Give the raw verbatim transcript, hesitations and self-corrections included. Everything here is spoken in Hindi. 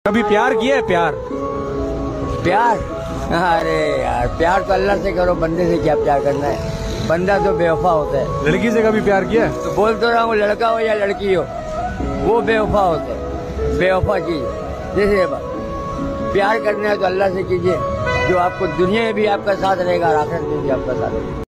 कभी प्यार किया है? प्यार प्यार अरे यार, प्यार तो अल्लाह से करो, बंदे से क्या प्यार करना है। बंदा तो बेवफा होता है। लड़की से कभी प्यार किया है? तो बोल तो रहा हूँ, लड़का हो या लड़की हो, वो बेवफा होते हैं। बेवफा चीज जैसे प्यार करना है तो अल्लाह से कीजिए, जो आपको दुनिया में भी आपका साथ रहेगा और आखिरत में भी आपका साथ रहेगा।